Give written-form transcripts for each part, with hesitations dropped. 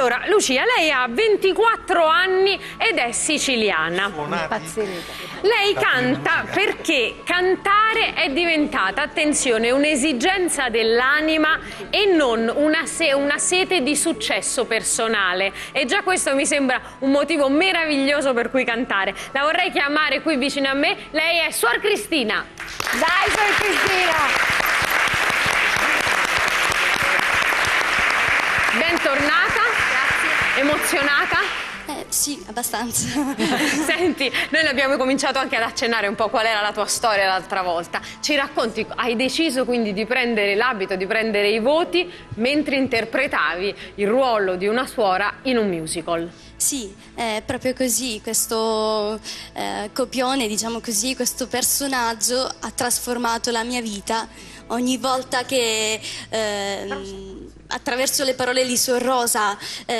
Allora, Lucia, lei ha 24 anni ed è siciliana. Lei canta perché cantare è diventata, attenzione, un'esigenza dell'anima e non una sete di successo personale. E già questo mi sembra un motivo meraviglioso per cui cantare. La vorrei chiamare qui vicino a me. Lei è Suor Cristina. Dai, Suor Cristina! Bentornata. Grazie. Emozionata? Sì, abbastanza. Senti, noi abbiamo cominciato anche ad accennare un po' qual era la tua storia l'altra volta. Ci racconti, hai deciso quindi di prendere l'abito, di prendere i voti mentre interpretavi il ruolo di una suora in un musical. Sì, è proprio così, questo copione, diciamo così, questo personaggio ha trasformato la mia vita. Ogni volta che attraverso le parole di Suor Rosa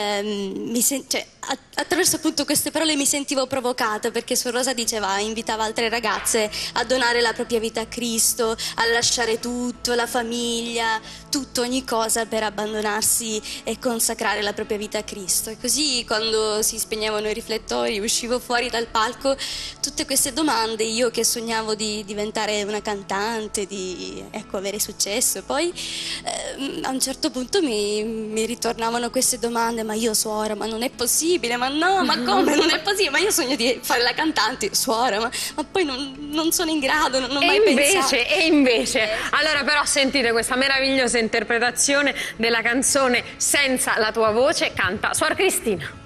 attraverso appunto queste parole mi sentivo provocata, perché Suor Rosa invitava altre ragazze a donare la propria vita a Cristo, a lasciare tutto, la famiglia, tutto, ogni cosa per abbandonarsi e consacrare la propria vita a Cristo. E così quando si spegnevano i riflettori uscivo fuori dal palco, tutte queste domande, io che sognavo di diventare una cantante, di avere successo, e poi a un certo punto mi ritornavano queste domande: ma io suora, ma non è possibile, ma no, ma come non è possibile, ma io sogno di fare la cantante, suora, ma poi non sono in grado, non ho mai pensato. E invece, allora però sentite questa meravigliosa interpretazione della canzone Senza la tua voce, canta Suor Cristina.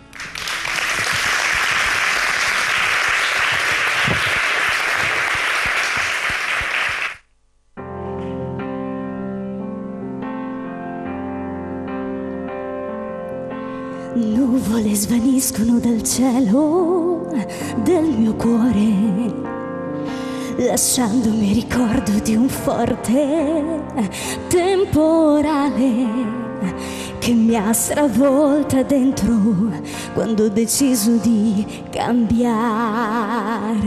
Nuvole svaniscono dal cielo del mio cuore, lasciandomi ricordo di un forte temporale che mi ha stravolta dentro quando ho deciso di cambiare.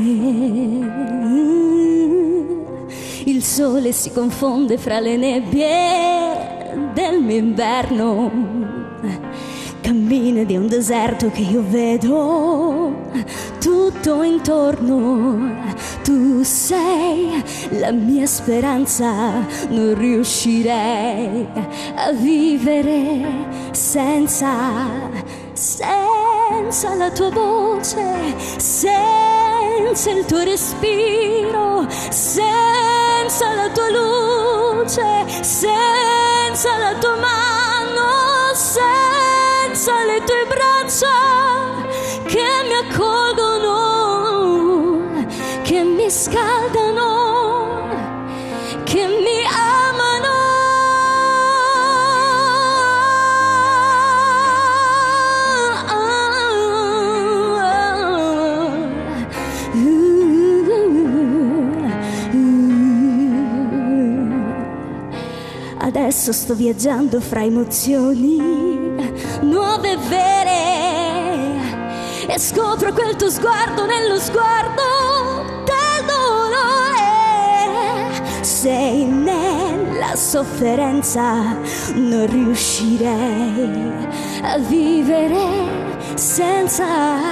Il sole si confonde fra le nebbie del mio inverno, cammina di un deserto che io vedo tutto intorno. Tu sei la mia speranza, non riuscirei a vivere senza la tua voce, senza il tuo respiro, senza la tua luce, senza la tua mano, senza le tue braccia che mi accolgono, che mi scaldano, che mi amano. Adesso sto viaggiando fra emozioni nuove e vere e scopro quel tuo sguardo nello sguardo del dolore. Sei nella sofferenza, non riuscirei a vivere senza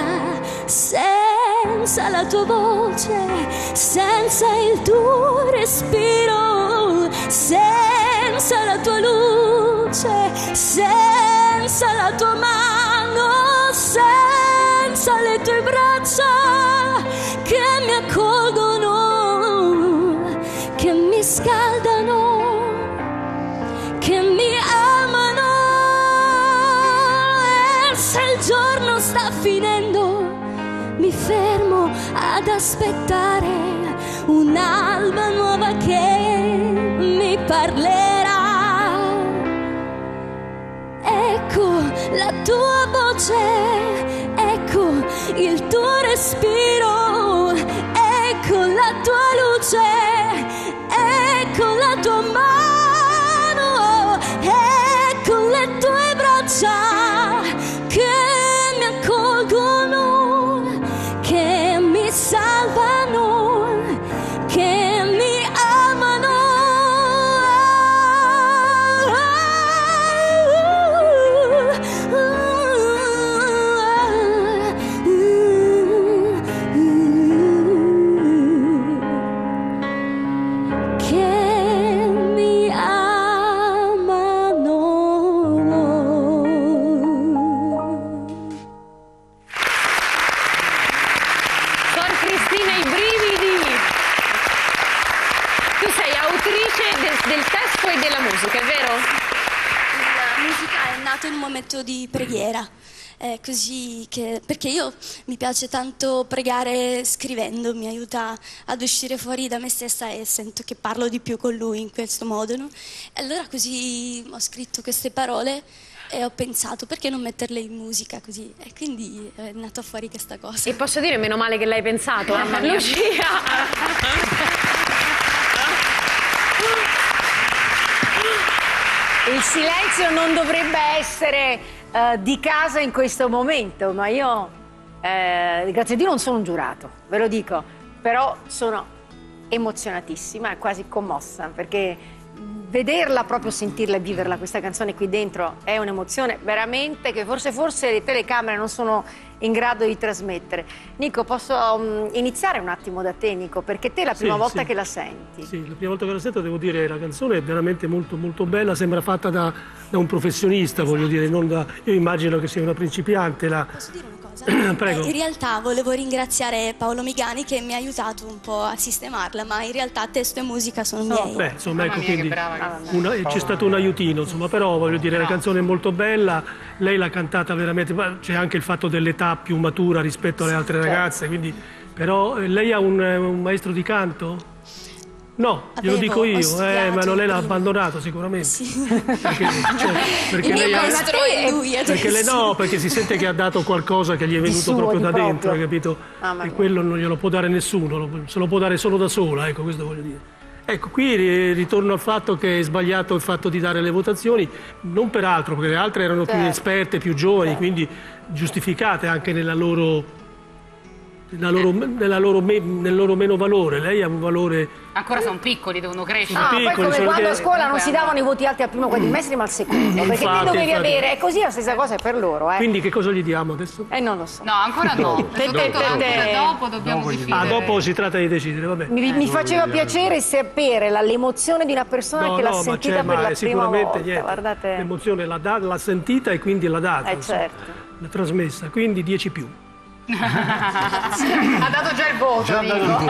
la tua voce, senza il tuo respiro, senza la tua luce, senza la tua mano, senza le tue braccia che mi accolgono, che mi scaldano, che mi amano. E se il giorno sta finendo, mi fermo ad aspettare un'alba nuova che mi parlerà. Ecco la tua voce, ecco il tuo respiro, ecco la tua luce, ecco la tua mano, ecco le tue braccia che mi accolgono, che mi salvano, che mi amano. momento di preghiera. Perché io mi piace tanto pregare scrivendo, mi aiuta ad uscire fuori da me stessa e sento che parlo di più con lui in questo modo, no? E allora così ho scritto queste parole e ho pensato perché non metterle in musica così, e quindi è nata fuori questa cosa. E posso dire meno male che l'hai pensato, Lucia? Il silenzio non dovrebbe essere di casa in questo momento, ma io, grazie a Dio, non sono un giurato, ve lo dico, però sono emozionatissima e quasi commossa, perché vederla, proprio sentirla e viverla, questa canzone qui dentro, è un'emozione veramente che forse le telecamere non sono in grado di trasmettere. Nico, posso iniziare un attimo da te, Nico, perché te è la prima volta che la senti. Sì, la prima volta che la sento, devo dire, la canzone è veramente molto molto bella, sembra fatta da un professionista, voglio dire, non da... Io immagino che sia una principiante. Posso dire una cosa? Prego. In realtà volevo ringraziare Paolo Migani che mi ha aiutato un po' a sistemarla, ma in realtà testo e musica sono miei. Beh, insomma, ecco, quindi c'è stato un aiutino, insomma, però voglio dire, la canzone è molto bella, lei l'ha cantata veramente, c'è anche il fatto dell'età più matura rispetto alle altre ragazze, quindi, però lei ha un maestro di canto? No, glielo dico io, ma non lei l'ha abbandonato sicuramente. Sì. Perché lei perché si sente che ha dato qualcosa che gli è venuto proprio da dentro, capito? E quello non glielo può dare nessuno, se lo può dare solo da sola, ecco, questo voglio dire. Ecco, qui ritorno al fatto che è sbagliato il fatto di dare le votazioni, non per altro, perché le altre erano più esperte, più giovani, quindi giustificate anche nel loro meno valore. Lei ha un valore... Ancora sono piccoli, devono crescere. Poi come quando a scuola non si davano i voti alti al primo quadrimestre ma al secondo, perché te dovevi avere, è così, la stessa cosa è per loro. Quindi che cosa gli diamo adesso? Non lo so. No, ancora no. Dopo dobbiamo decidere. Dopo si tratta di decidere, vabbè. Mi faceva piacere sapere l'emozione di una persona che l'ha sentita per la prima volta. Guardate. L'emozione l'ha sentita e quindi l'ha data. Certo. L'ha trasmessa, quindi 10+. Ha dato già il voto, già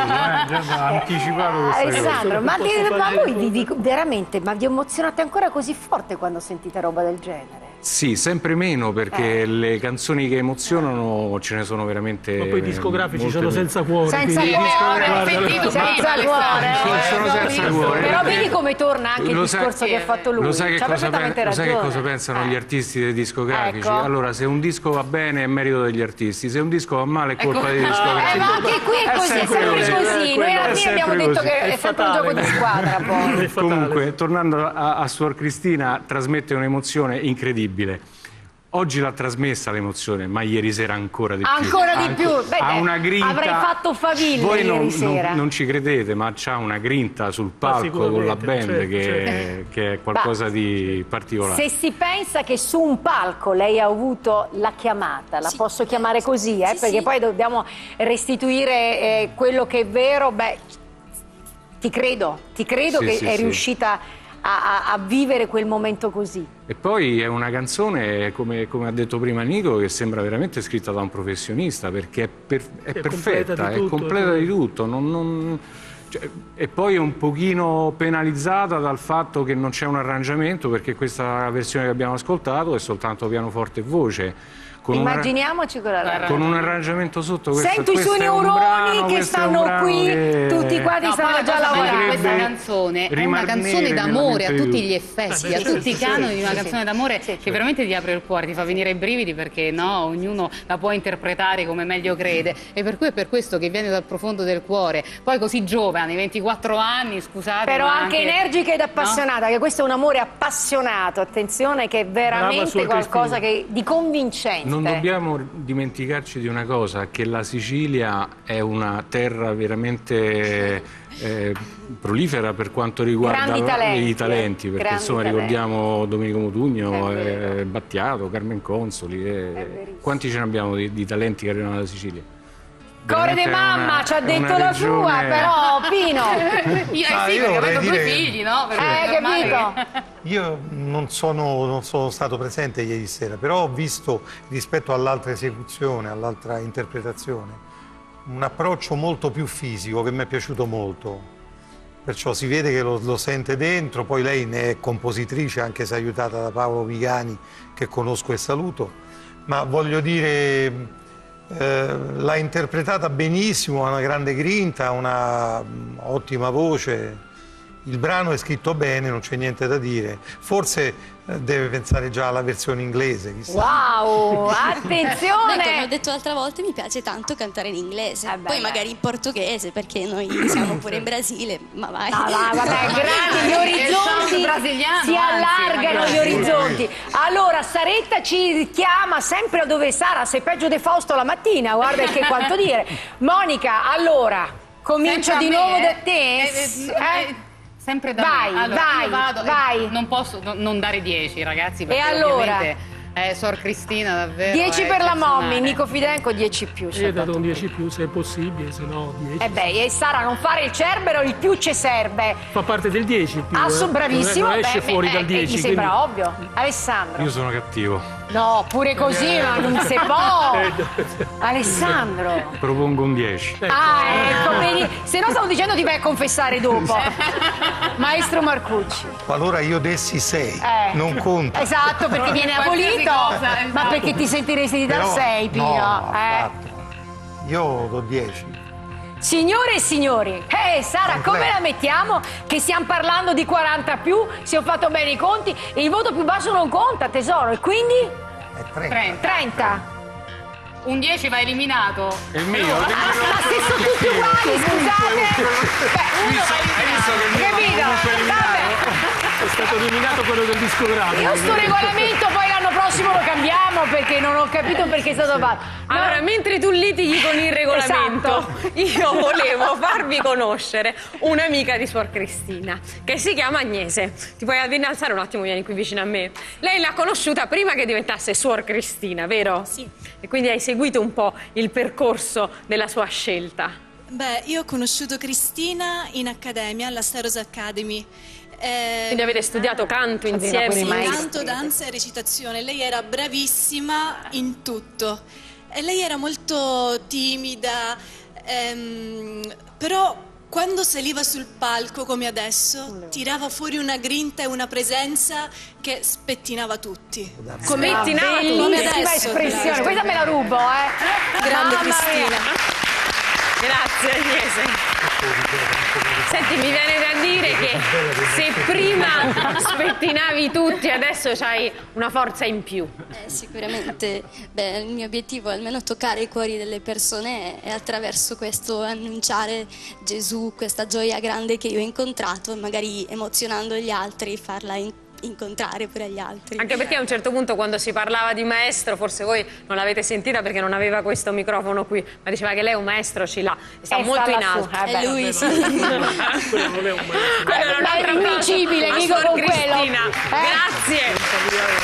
anticipato questa Alessandro, ma voi veramente vi emozionate ancora così forte quando sentite roba del genere? Sì, sempre meno, perché le canzoni che emozionano ce ne sono veramente. Ma poi i discografici sono senza cuore. Senza cuore, sono senza cuore. Però vedi come torna anche il discorso che ha fatto lui. Lo sai che cosa pensano gli artisti dei discografici? Ecco. Allora, se un disco va bene è merito degli artisti, se un disco va male è colpa dei discografici. Ma anche qui è così, è sempre così. Noi alla fine abbiamo detto che è sempre un gioco di squadra. Poi. Comunque, tornando a Suor Cristina, trasmette un'emozione incredibile. Oggi l'ha trasmessa l'emozione, ma ieri sera ancora di più. Ancora di più? Beh, ha una grinta. Avrei fatto faville voi ieri sera. Non ci credete, ma c'ha una grinta sul palco con la band che è qualcosa di particolare. Se si pensa che su un palco lei ha avuto la chiamata, la posso chiamare così, perché poi dobbiamo restituire quello che è vero, ti credo che è riuscita a vivere quel momento così. E poi è una canzone, come ha detto prima Nico, che sembra veramente scritta da un professionista, perché è perfetta, è completa di tutto. E poi è un pochino penalizzata dal fatto che non c'è un arrangiamento, perché questa versione che abbiamo ascoltato è soltanto pianoforte e voce. Immaginiamoci con un arrangiamento sotto. Sento i suoi neuroni che stanno qui, tutti quanti stanno già lavorando. Questa canzone è una canzone d'amore a tutti gli effetti, a tutti i canoni di una canzone d'amore che veramente ti apre il cuore, ti fa venire i brividi, perché ognuno la può interpretare come meglio crede, e per cui è per questo che viene dal profondo del cuore. Poi così giovane, 24 anni, scusate. Però anche energica ed appassionata, che questo è un amore appassionato, attenzione, che è veramente qualcosa di convincente. Non dobbiamo dimenticarci di una cosa, che la Sicilia è una terra veramente prolifera per quanto riguarda i talenti, perché insomma ricordiamo Domenico Modugno, Battiato, Carmen Consoli, quanti ce ne abbiamo di talenti che arrivano dalla Sicilia? Core di mamma ci ha detto la sua, però Pino. Perché avete 2 figli, no? Capito? Io non sono stato presente ieri sera, però ho visto rispetto all'altra esecuzione, all'altra interpretazione, un approccio molto più fisico che mi è piaciuto molto. perciò si vede che lo sente dentro, poi lei ne è compositrice, anche se aiutata da Paolo Vigani, che conosco e saluto, ma voglio dire, l'ha interpretata benissimo, ha una grande grinta, una ottima voce. Il brano è scritto bene, non c'è niente da dire. Forse deve pensare già alla versione inglese. Wow, attenzione! Come ho detto l'altra volta, mi piace tanto cantare in inglese. Poi magari in portoghese, perché noi siamo pure in Brasile, ma vai. Vabbè, grandi gli orizzonti, si allargano gli orizzonti. Allora, Saretta ci chiama sempre dove Sara, sei peggio di Fausto la mattina, guarda che quanto dire. Monica, allora, comincio di nuovo da te. Sempre da vai, me. Allora, vai. Non posso non dare 10, ragazzi, perché allora? Ovviamente Sor Cristina davvero 10 per la mommy, Nico Fidenco 10 più. Io ho dato un 10 più se è possibile, se no 10. E Sara, non fare il cerbero, il più ci serve. Fa parte del 10 il più. Bravissimo. Non esce fuori dal 10. Mi sembra ovvio. Alessandro. Io sono cattivo. No, pure così, ma non si può. Alessandro. Propongo un 10. Ecco, vedi. Se no stavo dicendo ti vai a confessare dopo. Maestro Marcucci. Qualora io dessi 6, non conta. Esatto, perché viene abolito. Ma perché ti sentiresti di dar 6, Pio? No, io do 10. Signore e signori, Sara, come la mettiamo? Che stiamo parlando di 40 più, se ho fatto bene i conti, e il voto più basso non conta, tesoro, e quindi? È 30. Un 10 va eliminato. Il mio? Ma se sono tutti uguali, scusate! È stato eliminato quello del discografico. Io sto regolamento poi l'anno prossimo lo cambiamo, perché non ho capito perché è stato fatto. Allora, mentre tu litighi con il regolamento, io volevo farvi conoscere un'amica di Suor Cristina, che si chiama Agnese. Ti puoi innalzare un attimo, vieni qui vicino a me. Lei l'ha conosciuta prima che diventasse Suor Cristina, vero? Sì. E quindi hai seguito un po' il percorso della sua scelta. Beh, io ho conosciuto Cristina in accademia, alla Staros Academy. Quindi avete studiato canto insieme? Sì, canto, danza e recitazione. Lei era bravissima in tutto. E lei era molto timida, però quando saliva sul palco come adesso tirava fuori una grinta e una presenza che spettinava tutti. Come bellissima espressione, questa me la rubo, Grande Cristina. Grazie Agnese. Senti, mi viene da dire che se prima spettinavi tutti, adesso c'hai una forza in più. Sicuramente, il mio obiettivo è almeno toccare i cuori delle persone e attraverso questo annunciare Gesù, questa gioia grande che io ho incontrato, magari emozionando gli altri, farla incontrare pure agli altri. Anche perché a un certo punto, quando si parlava di maestro, forse voi non l'avete sentita perché non aveva questo microfono qui, ma diceva che lei un maestro ce l'ha, sta molto in alto. È lui, sì. Allora, è invincibile, dico con quello. Grazie.